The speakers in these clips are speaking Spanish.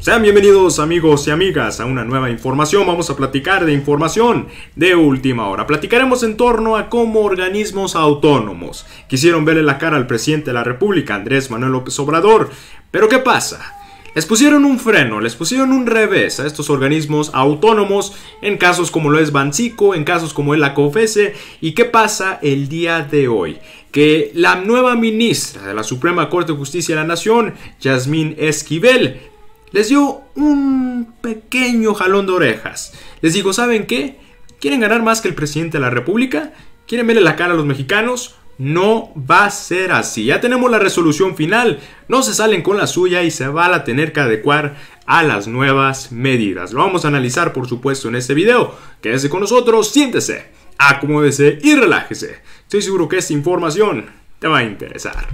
Sean bienvenidos amigos y amigas a una nueva información. Vamos a platicar de información de última hora. Platicaremos en torno a cómo organismos autónomos quisieron verle la cara al presidente de la República, Andrés Manuel López Obrador. Pero ¿qué pasa? Les pusieron un freno, les pusieron un revés a estos organismos autónomos en casos como lo es Bancico, en casos como es la COFECE. ¿Y qué pasa el día de hoy? Que la nueva ministra de la Suprema Corte de Justicia de la Nación, Yasmín Esquivel, les dio un pequeño jalón de orejas. Les digo, ¿saben qué? ¿Quieren ganar más que el presidente de la República? ¿Quieren verle la cara a los mexicanos? No va a ser así. Ya tenemos la resolución final. No se salen con la suya y se va a tener que adecuar a las nuevas medidas. Lo vamos a analizar, por supuesto, en este video. Quédese con nosotros, siéntese, acomódese y relájese. Estoy seguro que esta información te va a interesar.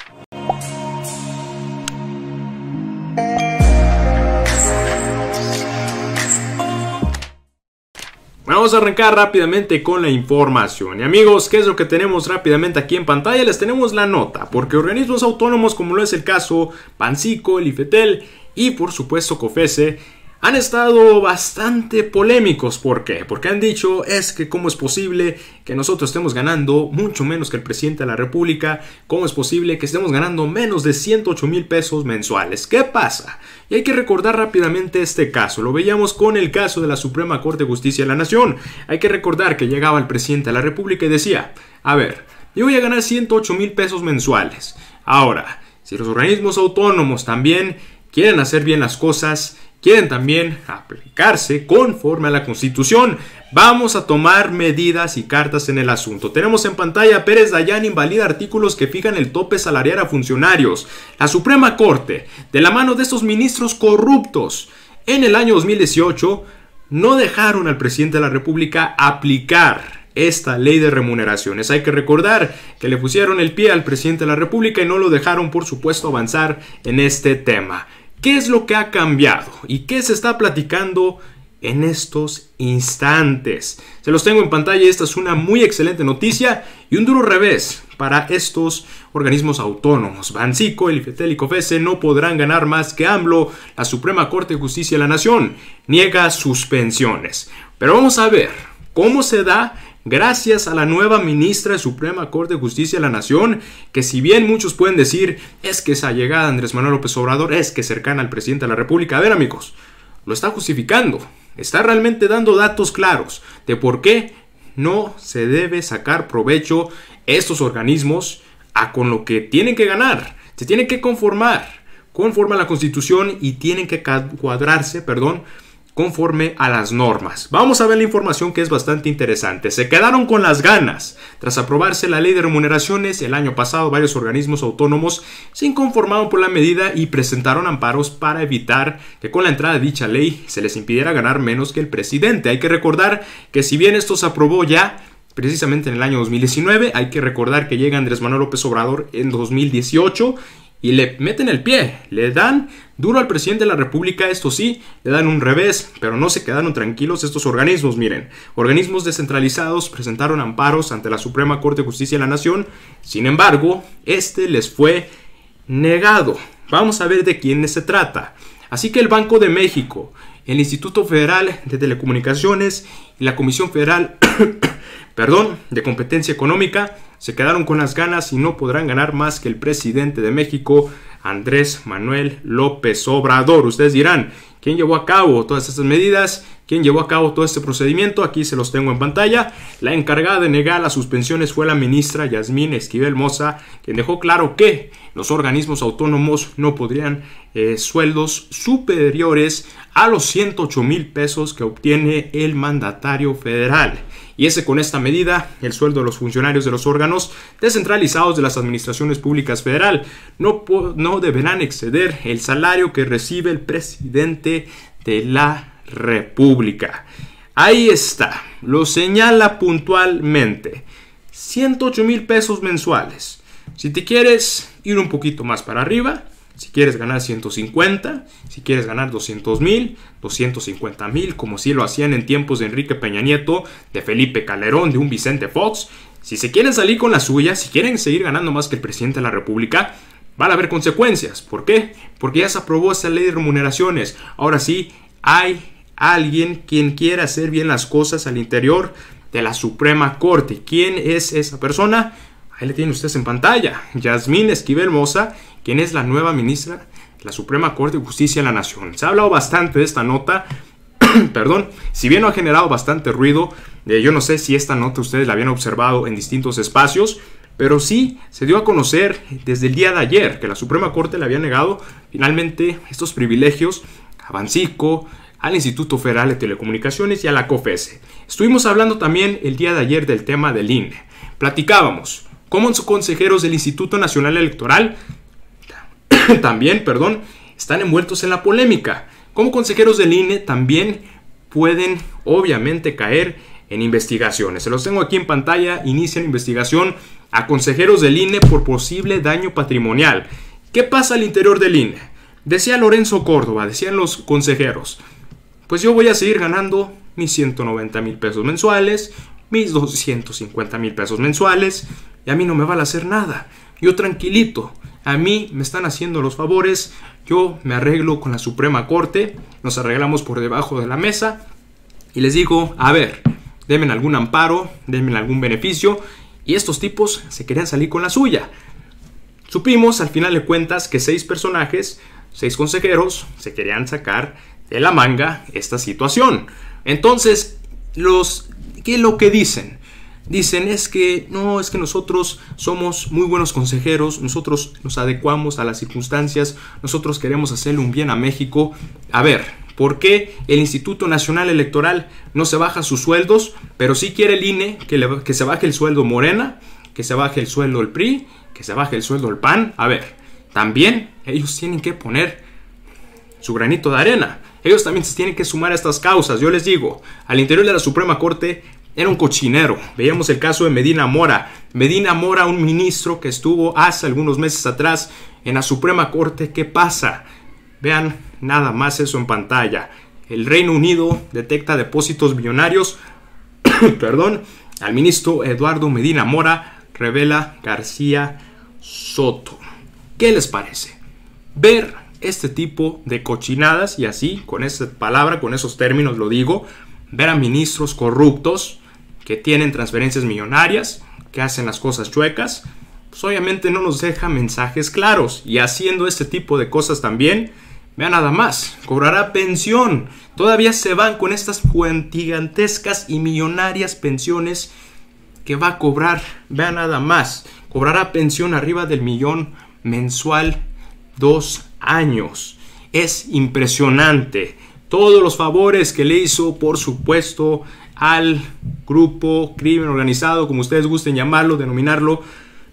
Vamos a arrancar rápidamente con la información. Y amigos, ¿qué es lo que tenemos rápidamente aquí en pantalla? Les tenemos la nota, porque organismos autónomos como lo es el caso Bancico, el IFETEL y por supuesto COFECE han estado bastante polémicos. ¿Por qué? Porque han dicho, es que cómo es posible que nosotros estemos ganando mucho menos que el presidente de la República, cómo es posible que estemos ganando menos de 108,000 pesos mensuales. ¿Qué pasa? Y hay que recordar rápidamente este caso. Lo veíamos con el caso de la Suprema Corte de Justicia de la Nación. Hay que recordar que llegaba el presidente de la República y decía, a ver, yo voy a ganar 108,000 pesos mensuales. Ahora, si los organismos autónomos también quieren hacer bien las cosas, quieren también aplicarse conforme a la Constitución, vamos a tomar medidas y cartas en el asunto. Tenemos en pantalla: Pérez Dayán invalida artículos que fijan el tope salarial a funcionarios. La Suprema Corte, de la mano de estos ministros corruptos, en el año 2018, no dejaron al presidente de la República aplicar esta ley de remuneraciones. Hay que recordar que le pusieron el pie al presidente de la República y no lo dejaron, por supuesto, avanzar en este tema. ¿Qué es lo que ha cambiado y qué se está platicando en estos instantes? Se los tengo en pantalla. Esta es una muy excelente noticia y un duro revés para estos organismos autónomos. Bancico, el IFETEL y COFECE no podrán ganar más que AMLO. La Suprema Corte de Justicia de la Nación niega suspensiones. Pero vamos a ver cómo se da gracias a la nueva ministra de Suprema Corte de Justicia de la Nación, que si bien muchos pueden decir es que esa llegada de Andrés Manuel López Obrador es que cercana al presidente de la República, a ver amigos, lo está justificando, está realmente dando datos claros de por qué no se debe sacar provecho estos organismos con lo que tienen que ganar. Se tienen que conformar conforme a la Constitución y tienen que cuadrarse, conforme a las normas. Vamos a ver la información, que es bastante interesante. Se quedaron con las ganas. Tras aprobarse la ley de remuneraciones el año pasado, varios organismos autónomos se inconformaron por la medida y presentaron amparos para evitar que con la entrada de dicha ley se les impidiera ganar menos que el presidente. Hay que recordar que si bien esto se aprobó ya precisamente en el año 2019, hay que recordar que llega Andrés Manuel López Obrador en 2018 y le meten el pie, le dan duro al presidente de la República. Esto sí, le dan un revés, pero no se quedaron tranquilos estos organismos. Miren, organismos descentralizados presentaron amparos ante la Suprema Corte de Justicia de la Nación. Sin embargo, este les fue negado. Vamos a ver de quién se trata. Así que el Banco de México, el Instituto Federal de Telecomunicaciones y la Comisión Federal de Competencia Económica se quedaron con las ganas y no podrán ganar más que el presidente de México, Andrés Manuel López Obrador. Ustedes dirán, ¿quién llevó a cabo todas estas medidas? ¿Quién llevó a cabo todo este procedimiento? Aquí se los tengo en pantalla. La encargada de negar las suspensiones fue la ministra Yasmín Esquivel Moza, quien dejó claro que los organismos autónomos no podrían sueldos superiores a los 108,000 pesos que obtiene el mandatario federal. Y con esta medida, el sueldo de los funcionarios de los órganos descentralizados de las administraciones públicas federal no deberán exceder el salario que recibe el presidente de la República. Ahí está, lo señala puntualmente: 108,000 pesos mensuales. Si te quieres ir un poquito más para arriba, si quieres ganar 150, si quieres ganar 200,000, 250,000, como si lo hacían en tiempos de Enrique Peña Nieto, de Felipe Calderón, de un Vicente Fox. Si se quieren salir con la suya, si quieren seguir ganando más que el presidente de la República, van a haber consecuencias. ¿Por qué? Porque ya se aprobó esa ley de remuneraciones. Ahora sí, hay alguien quien quiera hacer bien las cosas al interior de la Suprema Corte. ¿Quién es esa persona? Ahí le tienen ustedes en pantalla. Yasmín Esquivel Moza, quien es la nueva ministra de la Suprema Corte de Justicia de la Nación. Se ha hablado bastante de esta nota. Perdón, si bien no ha generado bastante ruido, yo no sé si esta nota ustedes la habían observado en distintos espacios, pero sí se dio a conocer desde el día de ayer que la Suprema Corte le había negado finalmente estos privilegios a Bancico, al Instituto Federal de Telecomunicaciones y a la COFESE. Estuvimos hablando también el día de ayer del tema del INE. Platicábamos cómo los consejeros del Instituto Nacional Electoral también, están envueltos en la polémica. Como consejeros del INE también pueden obviamente caer en investigaciones. Se los tengo aquí en pantalla. Inician investigación a consejeros del INE por posible daño patrimonial. ¿Qué pasa al interior del INE? Decía Lorenzo Córdoba, decían los consejeros, pues yo voy a seguir ganando mis 190,000 pesos mensuales, mis 250,000 pesos mensuales, y a mí no me van a hacer nada. Yo tranquilito, a mí me están haciendo los favores, yo me arreglo con la Suprema Corte, nos arreglamos por debajo de la mesa y les digo, a ver, denme algún amparo, denme algún beneficio, y estos tipos se querían salir con la suya. Supimos al final de cuentas que 6 personajes, 6 consejeros, se querían sacar de la manga esta situación. Entonces, ¿qué es lo que dicen? Dicen es que nosotros somos muy buenos consejeros, nosotros nos adecuamos a las circunstancias, nosotros queremos hacerle un bien a México. A ver, ¿por qué el Instituto Nacional Electoral no se baja sus sueldos, pero sí quiere el INE que se baje el sueldo Morena, que se baje el sueldo el PRI, que se baje el sueldo el PAN? A ver, también ellos tienen que poner su granito de arena. Ellos también se tienen que sumar a estas causas. Yo les digo, al interior de la Suprema Corte era un cochinero. Veíamos el caso de Medina Mora. Medina Mora, un ministro que estuvo hace algunos meses atrás en la Suprema Corte. ¿Qué pasa? Vean nada más eso en pantalla. El Reino Unido detecta depósitos millonarios al ministro Eduardo Medina Mora, revela García Soto. ¿Qué les parece? Ver este tipo de cochinadas, y así, con esa palabra, con esos términos lo digo, ver a ministros corruptos que tienen transferencias millonarias, que hacen las cosas chuecas, pues obviamente no nos deja mensajes claros. Y haciendo este tipo de cosas también, vean nada más, cobrará pensión. Todavía se van con estas gigantescas y millonarias pensiones que va a cobrar. Vean nada más, cobrará pensión arriba del 1,000,000 mensual, 2 años. Es impresionante. Todos los favores que le hizo, por supuesto, al grupo crimen organizado, como ustedes gusten llamarlo, denominarlo,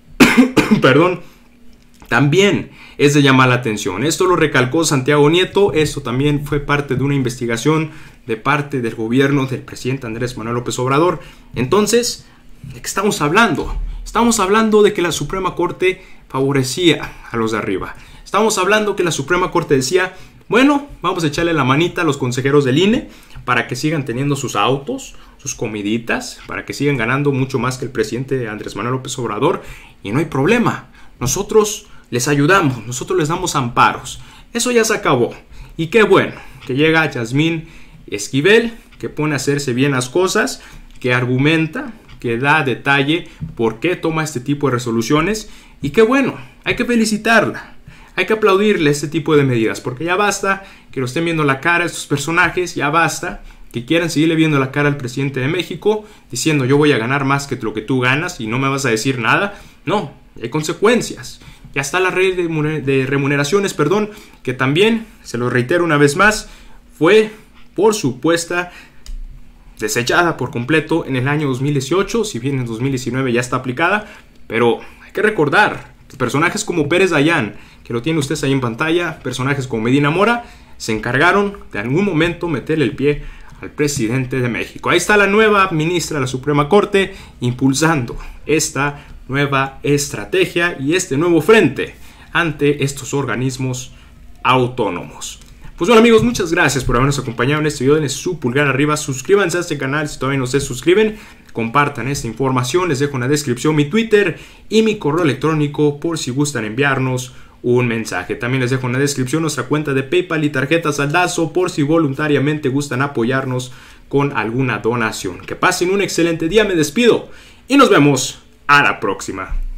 también es de llamar la atención. Esto lo recalcó Santiago Nieto. Esto también fue parte de una investigación de parte del gobierno del presidente Andrés Manuel López Obrador. Entonces, ¿de qué estamos hablando? Estamos hablando de que la Suprema Corte favorecía a los de arriba. Estamos hablando que la Suprema Corte decía, bueno, vamos a echarle la manita a los consejeros del INE para que sigan teniendo sus autos, sus comiditas, para que sigan ganando mucho más que el presidente Andrés Manuel López Obrador, y no hay problema. Nosotros les ayudamos, nosotros les damos amparos. Eso ya se acabó. Y qué bueno que llega Yasmín Esquivel, que pone a hacerse bien las cosas, que argumenta, que da detalle por qué toma este tipo de resoluciones. Y qué bueno, hay que felicitarla. Hay que aplaudirle este tipo de medidas, porque ya basta que lo estén viendo la cara a estos personajes, ya basta que quieran seguirle viendo la cara al presidente de México, diciendo yo voy a ganar más que lo que tú ganas y no me vas a decir nada. No, hay consecuencias. Ya está la ley de remuneraciones, que también, se lo reitero una vez más, fue por supuesta desechada por completo en el año 2018, si bien en 2019 ya está aplicada, pero hay que recordar, personajes como Pérez Dayán, que lo tienen ustedes ahí en pantalla, personajes como Medina Mora, se encargaron de algún momento meterle el pie al presidente de México. Ahí está la nueva ministra de la Suprema Corte impulsando esta nueva estrategia y este nuevo frente ante estos organismos autónomos. Pues bueno amigos, muchas gracias por habernos acompañado en este video. Denle su pulgar arriba, suscríbanse a este canal si todavía no se suscriben, compartan esta información, les dejo en la descripción mi Twitter y mi correo electrónico por si gustan enviarnos un mensaje. También les dejo en la descripción nuestra cuenta de PayPal y tarjeta Saldazo por si voluntariamente gustan apoyarnos con alguna donación. Que pasen un excelente día, me despido y nos vemos a la próxima.